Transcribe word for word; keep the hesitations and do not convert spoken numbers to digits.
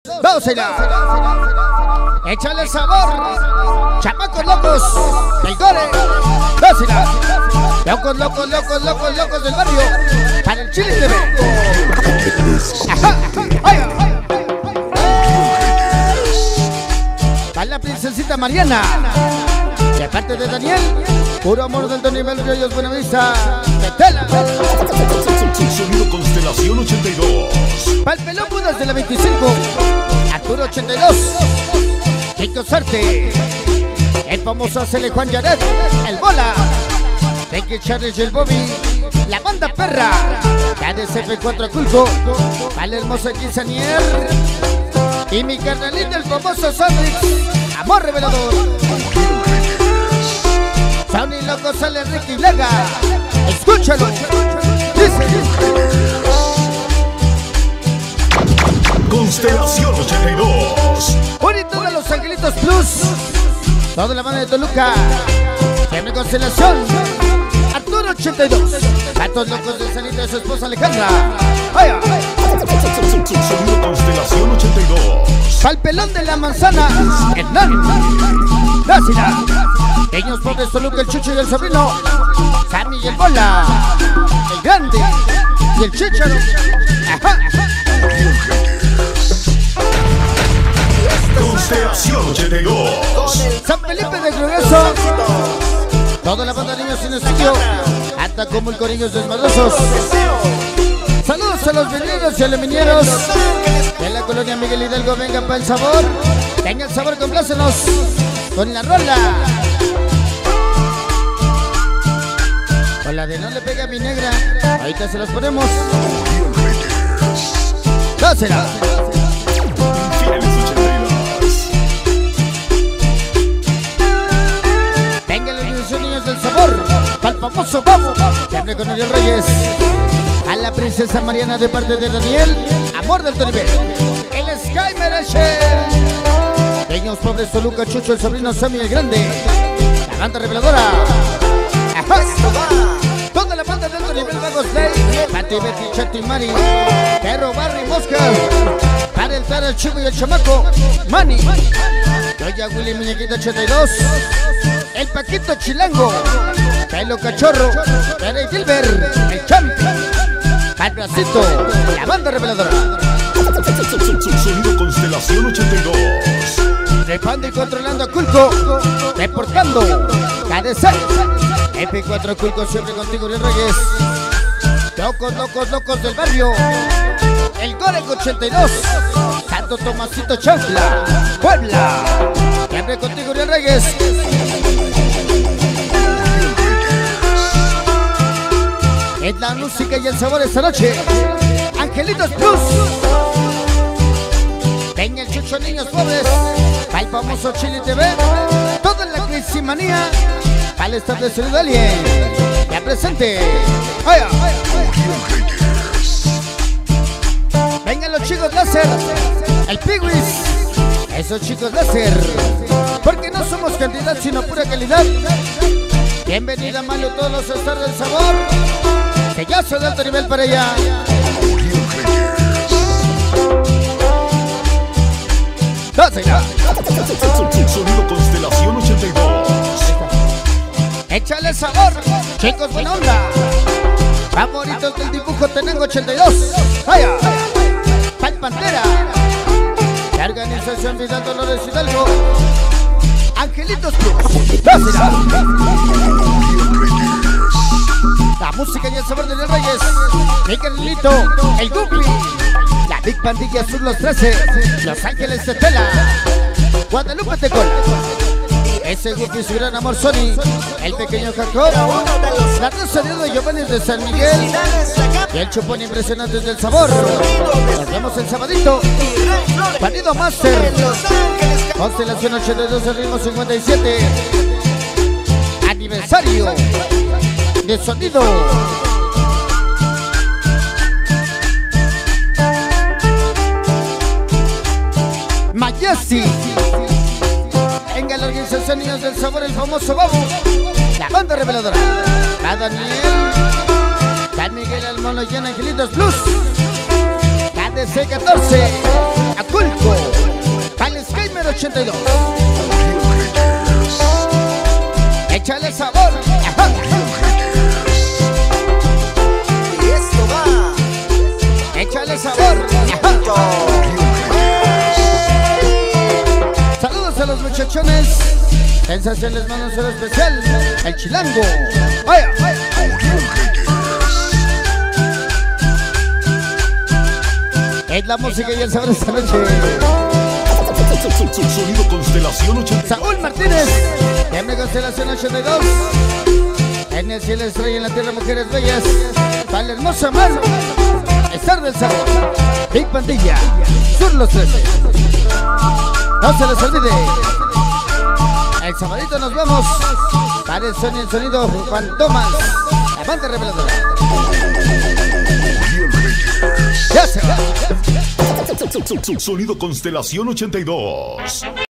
Dásela. Échale sabor. Chamacos locos del Gore. Dásela. Locos, locos, locos, locos, locos del barrio. Para el Chile T V. Ajá. Ay, ay. Para la princesita Mariana. De parte de Daniel. Puro amor del Tony Bel Reyes Buenavista. De tela. Sonido Constelación ochenta y dos. Pal Pelón Budas de la veinticinco. Arturo ochenta y dos. Kiko Sarte. El famoso Cele Juan Yaret. El Bola. Ricky Charles y el Bobby. La banda perra. K D C P cuatro Culco. Pal hermoso Quinceañer. Y mi carnalito el famoso Sandrix. Amor revelador. Sony loco sale Ricky Blaga. Escúchalo. Dice. Constelación ochenta y dos. Bonito de los Angelitos Plus. Toda la banda de Toluca. Siempre Constelación. Arturo ochenta y dos. Gatos locos de Sanito de su esposa Alejandra. Vaya. Sonido Constelación ochenta y dos. Pal Pelón de la Manzana. Hernán. Dásela. Niños pobres Toluca, el Chucho y el sobrino. Sammy y el Bola. El Grande. Y el Chicharo. Ajá. Constelación ochenta y dos. San Felipe de Progreso. Toda la banda de niños sin estudio. Hasta como el Corillos Desmadrosos. Saludos a los venideros y aluminieros de la colonia Miguel Hidalgo. Venga para el sabor. Tenga el sabor, complácenos con la rola. Con la de no le pega a mi negra. Ahorita se los ponemos. Dásela. Venga los niños y niños del sabor. Pal famoso Babo. Siempre con Oriol Reyes. A la princesa Mariana de parte de Daniel. Amor del Tony Bel. El Sky Mereche. Niños pobres Toluca, Chucho, el sobrino Sammy el Grande. La banda reveladora. Ajá. Toda la banda del Tony Bel Vagos Play. Pati, Betty, Chati, Mari. Perro, Barry, Mosca. Para el Tara, el Chivo y el Chamaco. Manny. Doña Willy, Muñequita ochenta y dos. El Paquito Chilango. Pelo Cachorro. Pere Gilbert. El Champi. Al Bracito. La banda reveladora. Sonido Constelación ochenta y dos. Trepando y controlando a Culco. Reportando. K D C. F cuatro Culco siempre contigo, Oriol Reyes. Locos, locos, locos del barrio. El Gore ochenta y dos. Santo Tomasito Chancla. Puebla. Siempre contigo, Oriol Reyes. Es la música y el sabor esta noche. Angelitos Plus. Venga el Chucho, niños pobres. Para el famoso Chile T V. Toda la crisimanía. Para el estado de Solidalia. Ya presente. Ay, ay, ay. Vengan los chicos láser. El Piguis. Esos chicos láser. Porque no somos cantidad sino pura calidad. Bienvenida Mario, todos los stars del sabor. Que ya soy de alto nivel para allá. Dásela. Sonido Constelación ochenta y dos. Échale sabor, chicos, buena onda. Favoritos del dibujo Tenango ochenta y dos. Vaya. Pal Pantera. La organización Vidal Dolores Hidalgo. Angelitos Plus. Dásela. La música y el sabor de los Reyes. Miguelito, el Guppy. La Big Pandilla Sur los trece. Los Ángeles de Tela. Guadalupe Tecol. Ese Guppy su gran amor Sony. El pequeño Jacob. La Rosa de Odo Giovanni de San Miguel. Y el Chupón impresionante del sabor. Nos vemos el sabadito. Panido Master. Constelación ochenta y dos, el ritmo cincuenta y siete. Aniversario de sonido. Mayasi. Venga la organización Niños del Sabor, el famoso Babo. La banda reveladora. A Daniel. San Miguel, el Mono y Angelitos Plus. K D C catorce. Aculco. ochenta y dos. Échale sabor. Ajá. Y esto va. Échale sabor. Ajá. Saludos a los muchachones. Sensación les mando un saludo especial. El Chilango. Vaya. Es la música y el sabor esta noche. Sonido Constelación ochenta y dos. Saúl Martínez, de Constelación ochenta y dos. En el cielo estrella, en la tierra mujeres bellas. Para la hermosa mano, Estar del Sabor, Big Pandilla, Sur Los trece. No se les olvide. El sabadito nos vamos. Para el sonido, el sonido Juan Tomás, la banda reveladora. Ya se va. Sonido Constelación ochenta y dos.